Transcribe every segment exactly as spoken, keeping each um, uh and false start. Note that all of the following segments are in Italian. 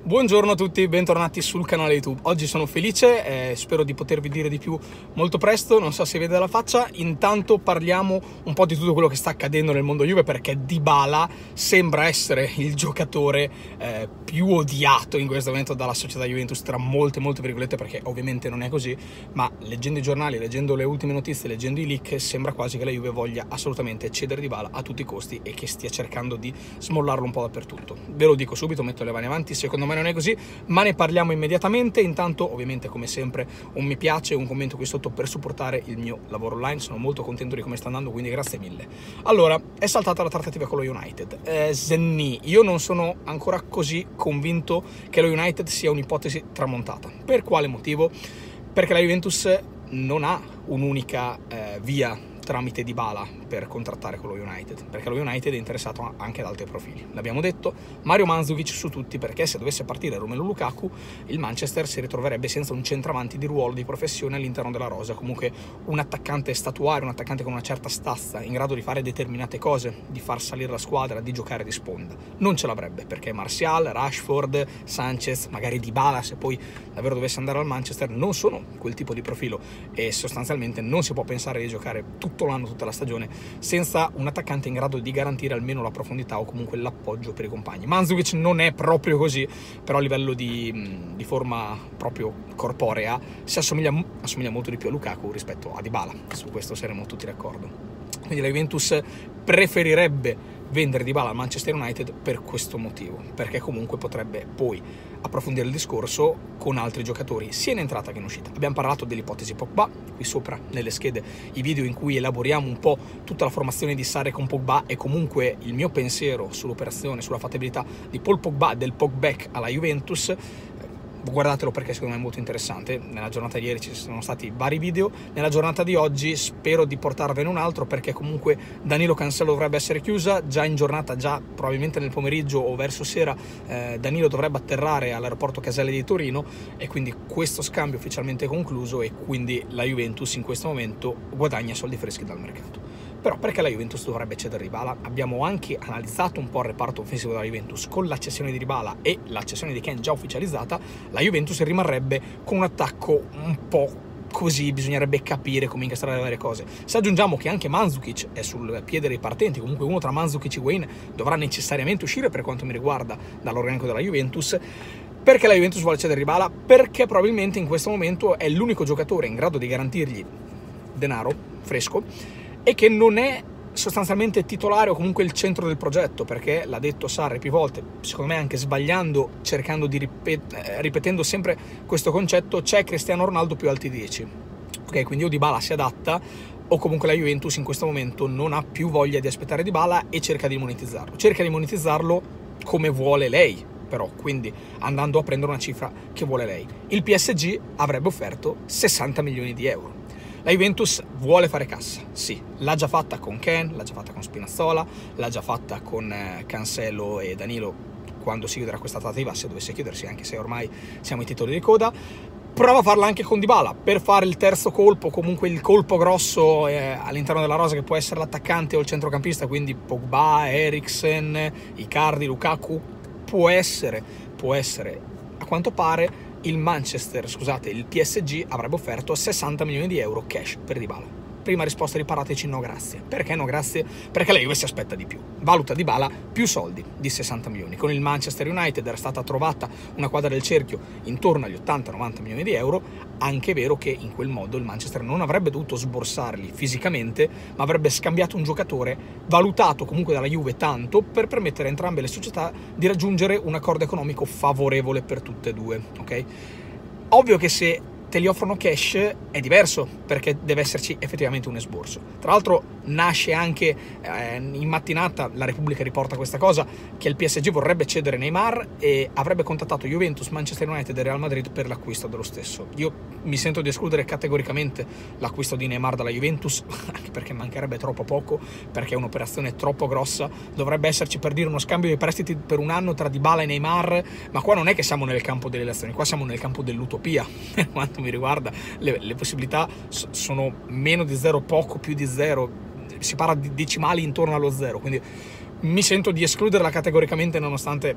Buongiorno a tutti, bentornati sul canale YouTube. Oggi sono felice, eh, spero di potervi dire di più molto presto, non so se vede la faccia. Intanto parliamo un po' di tutto quello che sta accadendo nel mondo Juve, perché Dybala sembra essere il giocatore eh, più odiato in questo momento dalla società Juventus, tra molte molte virgolette, perché ovviamente non è così, ma leggendo i giornali, leggendo le ultime notizie, leggendo i leak, sembra quasi che la Juve voglia assolutamente cedere Dybala a tutti i costi e che stia cercando di smollarlo un po' dappertutto. Ve lo dico subito, metto le mani avanti, secondo me non è così, ma ne parliamo immediatamente. Intanto ovviamente, come sempre, un mi piace e un commento qui sotto per supportare il mio lavoro online. Sono molto contento di come sta andando, quindi grazie mille. Allora, è saltata la trattativa con lo United. eh, Zenni, io non sono ancora così convinto che lo United sia un'ipotesi tramontata. Per quale motivo? Perché la Juventus non ha un'unica eh, via tramite Dybala per contrattare con lo United, perché lo United è interessato anche ad altri profili. L'abbiamo detto, Mario Mandzukic su tutti, perché se dovesse partire Romelu Lukaku, il Manchester si ritroverebbe senza un centravanti di ruolo, di professione all'interno della rosa, comunque un attaccante statuario, un attaccante con una certa stazza, in grado di fare determinate cose, di far salire la squadra, di giocare di sponda. Non ce l'avrebbe, perché Martial, Rashford, Sanchez, magari Dybala, se poi davvero dovesse andare al Manchester, non sono quel tipo di profilo e sostanzialmente non si può pensare di giocare tutto l'anno, tutta la stagione, senza un attaccante in grado di garantire almeno la profondità o comunque l'appoggio per i compagni. Mandzukic non è proprio così, però a livello di, di forma proprio corporea si assomiglia, assomiglia molto di più a Lukaku rispetto a Dybala, su questo saremo tutti d'accordo. Quindi la Juventus preferirebbe vendere Dybala al Manchester United per questo motivo, perché comunque potrebbe poi approfondire il discorso con altri giocatori, sia in entrata che in uscita. Abbiamo parlato dell'ipotesi Pogba, qui sopra nelle schede i video in cui elaboriamo un po' tutta la formazione di Sarri con Pogba e comunque il mio pensiero sull'operazione, sulla fattibilità di Paul Pogba, del Pogback alla Juventus. Guardatelo perché secondo me è molto interessante. Nella giornata di ieri ci sono stati vari video, nella giornata di oggi spero di portarvene un altro, perché comunque Danilo Cancelo dovrebbe essere chiusa, già in giornata, già probabilmente nel pomeriggio o verso sera eh, Danilo dovrebbe atterrare all'aeroporto Caselle di Torino e quindi questo scambio è ufficialmente concluso e quindi la Juventus in questo momento guadagna soldi freschi dal mercato. Però perché la Juventus dovrebbe cedere Dybala? Abbiamo anche analizzato un po' il reparto offensivo della Juventus. Con l'accessione di Dybala e l'accessione di Ken già ufficializzata, la Juventus rimarrebbe con un attacco un po' così, bisognerebbe capire come incastrare le varie cose. Se aggiungiamo che anche Mandzukic è sul piede dei partenti, comunque uno tra Mandzukic e Higuain dovrà necessariamente uscire per quanto mi riguarda dall'organico della Juventus. Perché la Juventus vuole cedere Dybala? Perché probabilmente in questo momento è l'unico giocatore in grado di garantirgli denaro fresco e che non è sostanzialmente titolare o comunque il centro del progetto, perché l'ha detto Sarri più volte, secondo me anche sbagliando, cercando di ripet eh, ripetendo sempre questo concetto: c'è Cristiano Ronaldo più alti dieci. Ok, quindi o Dybala si adatta o comunque la Juventus in questo momento non ha più voglia di aspettare Dybala e cerca di monetizzarlo. Cerca di monetizzarlo come vuole lei, però, quindi andando a prendere una cifra che vuole lei. Il P S G avrebbe offerto sessanta milioni di euro. La Juventus vuole fare cassa, sì, l'ha già fatta con Ken, l'ha già fatta con Spinazzola, l'ha già fatta con eh, Cancelo e Danilo quando si chiuderà questa trattativa, se dovesse chiudersi, anche se ormai siamo ai titoli di coda. Prova a farla anche con Dybala, per fare il terzo colpo, comunque il colpo grosso eh, all'interno della rosa, che può essere l'attaccante o il centrocampista, quindi Pogba, Eriksen, Icardi, Lukaku, può essere, può essere, a quanto pare il Manchester, scusate, il P S G avrebbe offerto sessanta milioni di euro cash per Dybala. Prima risposta di Paratici: no grazie. Perché no grazie? Perché la Juve si aspetta di più. Valuta Dybala più soldi di sessanta milioni. Con il Manchester United era stata trovata una quadra del cerchio intorno agli ottanta novanta milioni di euro. Anche è vero che in quel modo il Manchester non avrebbe dovuto sborsarli fisicamente, ma avrebbe scambiato un giocatore valutato comunque dalla Juve tanto per permettere a entrambe le società di raggiungere un accordo economico favorevole per tutte e due. Ok? Ovvio che se te li offrono cash è diverso, perché deve esserci effettivamente un esborso. Tra l'altro nasce anche eh, in mattinata, la Repubblica riporta questa cosa, che il P S G vorrebbe cedere Neymar e avrebbe contattato Juventus, Manchester United e Real Madrid per l'acquisto dello stesso. Io mi sento di escludere categoricamente l'acquisto di Neymar dalla Juventus, anche perché mancherebbe troppo poco, perché è un'operazione troppo grossa. Dovrebbe esserci, per dire, uno scambio di prestiti per un anno tra Dybala e Neymar, ma qua non è che siamo nel campo delle elezioni, qua siamo nel campo dell'utopia. Per quanto mi riguarda le, le possibilità sono meno di zero, poco più di zero, si parla di decimali intorno allo zero, quindi mi sento di escluderla categoricamente, nonostante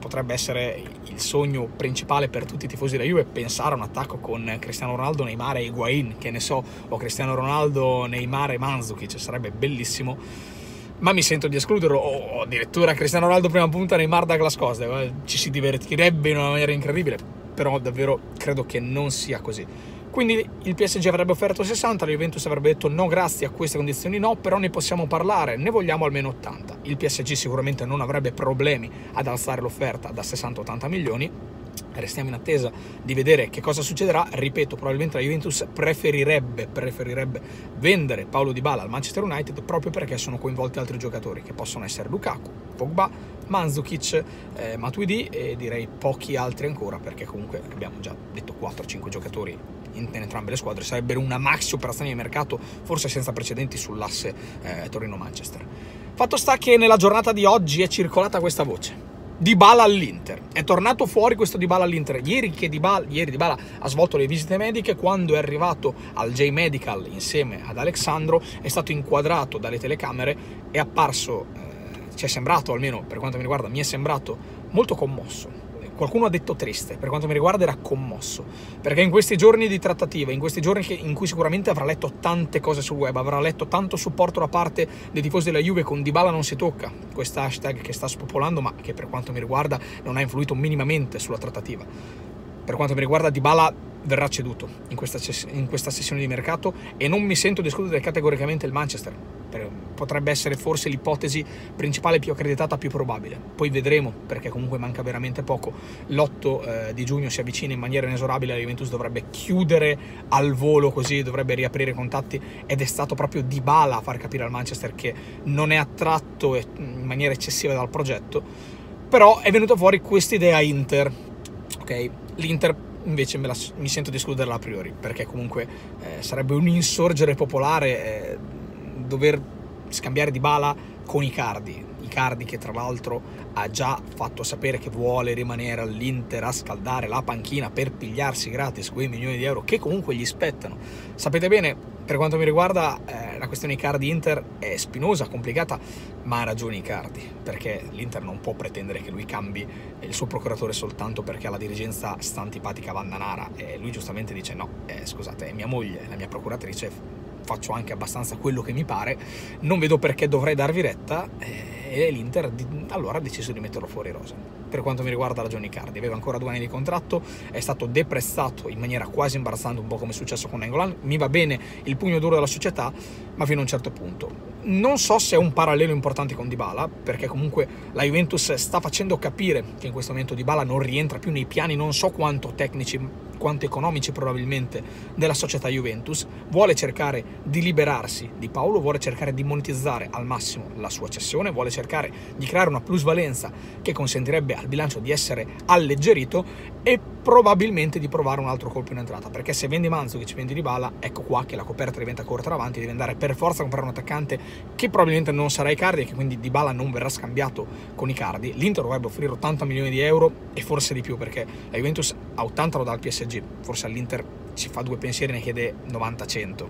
potrebbe essere il sogno principale per tutti i tifosi della Juve, pensare a un attacco con Cristiano Ronaldo, Neymar e Higuain, che ne so, o Cristiano Ronaldo, Neymar e Mandzukic, sarebbe bellissimo, ma mi sento di escluderlo, o addirittura Cristiano Ronaldo prima punta, Neymar Douglas Costa, ci si divertirebbe in una maniera incredibile, però davvero credo che non sia così. Quindi il P S G avrebbe offerto sessanta, la Juventus avrebbe detto no grazie, a queste condizioni no, però ne possiamo parlare, ne vogliamo almeno ottanta. Il P S G sicuramente non avrebbe problemi ad alzare l'offerta da sessanta a ottanta milioni, restiamo in attesa di vedere che cosa succederà. Ripeto, probabilmente la Juventus preferirebbe, preferirebbe vendere Paulo Dybala al Manchester United proprio perché sono coinvolti altri giocatori, che possono essere Lukaku, Pogba, Mandzukic, eh, Matuidi e direi pochi altri ancora, perché comunque abbiamo già detto quattro cinque giocatori in entrambe le squadre. Sarebbero una maxi operazione di mercato, forse senza precedenti sull'asse eh, Torino-Manchester. Fatto sta che nella giornata di oggi è circolata questa voce: Dybala all'Inter. È tornato fuori questo Dybala all'Inter ieri, che Dybala, ieri Dybala ha svolto le visite mediche. Quando è arrivato al J-Medical insieme ad Alexandro è stato inquadrato dalle telecamere, è apparso, eh, ci è sembrato, almeno per quanto mi riguarda, mi è sembrato molto commosso. Qualcuno ha detto triste, per quanto mi riguarda era commosso, perché in questi giorni di trattativa, in questi giorni che, in cui sicuramente avrà letto tante cose sul web, avrà letto tanto supporto da parte dei tifosi della Juve con Dybala non si tocca, questo hashtag che sta spopolando ma che per quanto mi riguarda non ha influito minimamente sulla trattativa. Per quanto mi riguarda Dybala verrà ceduto in questa, in questa sessione di mercato e non mi sento di escludere categoricamente il Manchester. Potrebbe essere forse l'ipotesi principale più accreditata, più probabile. Poi vedremo, perché comunque manca veramente poco. L'otto eh, di giugno si avvicina in maniera inesorabile, la Juventus dovrebbe chiudere al volo così, dovrebbe riaprire i contatti, ed è stato proprio Dybala a far capire al Manchester che non è attratto in maniera eccessiva dal progetto. Però è venuta fuori questa idea Inter, ok? L'Inter invece me la, mi sento di escluderla a priori, perché comunque eh, sarebbe un insorgere popolare eh, dover scambiare Dybala con Icardi, Icardi che tra l'altro ha già fatto sapere che vuole rimanere all'Inter a scaldare la panchina per pigliarsi gratis quei milioni di euro che comunque gli spettano. Sapete bene, per quanto mi riguarda, eh, la questione Icardi-Inter è spinosa, complicata, ma ha ragione Icardi, perché l'Inter non può pretendere che lui cambi il suo procuratore soltanto perché alla dirigenza sta antipatica Vandanara, e lui giustamente dice no, eh, scusate, è mia moglie, la mia procuratrice, faccio anche abbastanza quello che mi pare, non vedo perché dovrei darvi retta, e l'Inter allora ha deciso di metterlo fuori rosa. Per quanto mi riguarda, ragione Icardi, aveva ancora due anni di contratto, è stato deprezzato in maniera quasi imbarazzante, un po' come è successo con Nainggolan. Mi va bene il pugno duro della società, ma fino a un certo punto. Non so se è un parallelo importante con Dybala, perché comunque la Juventus sta facendo capire che in questo momento Dybala non rientra più nei piani, non so quanto tecnici, quanto economici probabilmente, della società Juventus. Vuole cercare di liberarsi di Paolo, vuole cercare di monetizzare al massimo la sua cessione, vuole cercare di creare una plusvalenza che consentirebbe al bilancio di essere alleggerito e probabilmente di provare un altro colpo in entrata, perché se vendi Mandzukic, vendi Dybala, ecco qua che la coperta diventa corta davanti, devi andare per forza a comprare un attaccante che probabilmente non sarà Icardi e che quindi Dybala non verrà scambiato con Icardi. L'Inter dovrebbe offrire ottanta milioni di euro e forse di più, perché la Juventus a ottanta lo dà al P S G, forse all'Inter ci fa due pensieri e ne chiede novanta cento,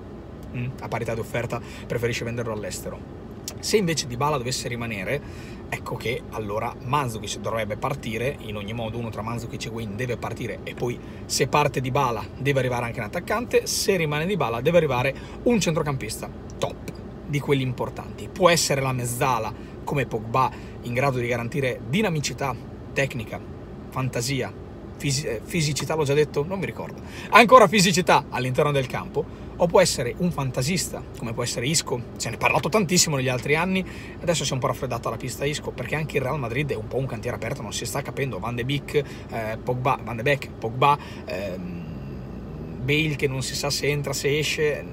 mm? a parità di offerta preferisce venderlo all'estero. Se invece Dybala dovesse rimanere, ecco che allora Mandzukic dovrebbe partire, in ogni modo uno tra Mandzukic e Higuain deve partire, e poi se parte Dybala deve arrivare anche un attaccante, se rimane Dybala deve arrivare un centrocampista top, di quelli importanti. Può essere la mezzala come Pogba, in grado di garantire dinamicità, tecnica, fantasia, fisi fisicità, l'ho già detto? Non mi ricordo. Ancora fisicità all'interno del campo. O può essere un fantasista, come può essere Isco. Se ne è parlato tantissimo negli altri anni, adesso si è un po' raffreddata la pista Isco, perché anche il Real Madrid è un po' un cantiere aperto, non si sta capendo. Van de Beek, eh, Pogba, Van de Beek, Pogba, ehm, Bale che non si sa se entra, se esce.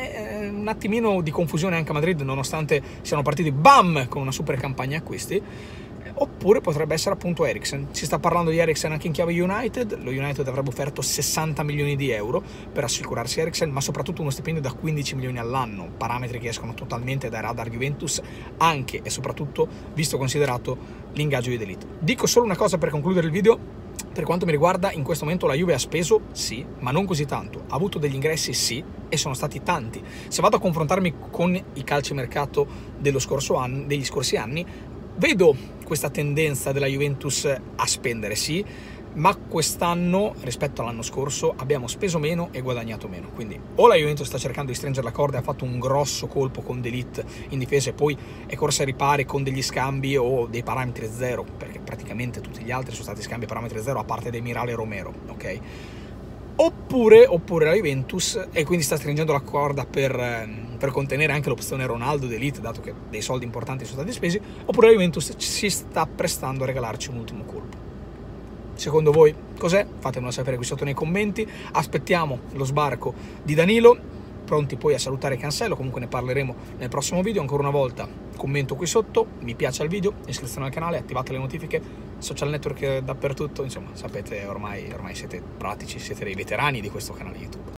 È un attimino di confusione anche a Madrid, nonostante siano partiti bam con una super campagna acquisti. Oppure potrebbe essere appunto Eriksen. Si sta parlando di Eriksen anche in chiave United. Lo United avrebbe offerto sessanta milioni di euro per assicurarsi Eriksen, ma soprattutto uno stipendio da quindici milioni all'anno, parametri che escono totalmente dai radar Juventus, anche e soprattutto visto considerato l'ingaggio di D'Elite. Dico solo una cosa per concludere il video: per quanto mi riguarda, in questo momento la Juve ha speso, sì, ma non così tanto. Ha avuto degli ingressi, sì, e sono stati tanti. Se vado a confrontarmi con i calciomercato dello scorso anno, degli scorsi anni, Vedo questa tendenza della Juventus a spendere, sì, ma quest'anno rispetto all'anno scorso abbiamo speso meno e guadagnato meno, quindi o la Juventus sta cercando di stringere la corda e ha fatto un grosso colpo con De Ligt in difesa e poi è corsa ai ripari con degli scambi o dei parametri zero, perché praticamente tutti gli altri sono stati scambi a parametri zero a parte dei Mirale e Romero, ok? Oppure, oppure la Juventus, e quindi sta stringendo la corda per, per contenere anche l'opzione Ronaldo De Ligt, dato che dei soldi importanti sono stati spesi, oppure la Juventus si sta prestando a regalarci un ultimo colpo. Secondo voi cos'è? Fatemelo sapere qui sotto nei commenti. Aspettiamo lo sbarco di Danilo, pronti poi a salutare Cancelo, comunque ne parleremo nel prossimo video. Ancora una volta commento qui sotto, mi piace al video, iscrizione al canale, attivate le notifiche, social network dappertutto, insomma sapete, ormai, ormai siete pratici, siete dei veterani di questo canale YouTube.